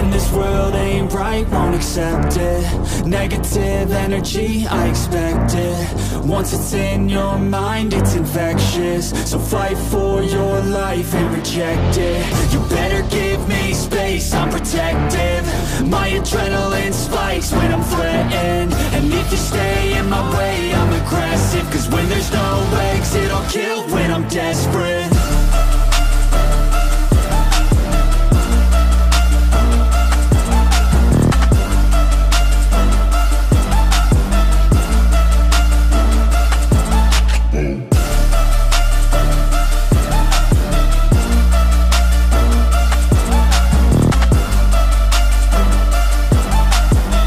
And this world ain't right, won't accept it. Negative energy, I expect it. Once it's in your mind, it's infectious. So fight for your life and reject it. You better give me space, I'm protective. My adrenaline spikes when I'm threatened. And if you stay in my way, I'm aggressive. Cause when there's no exit, I'll kill when I'm desperate.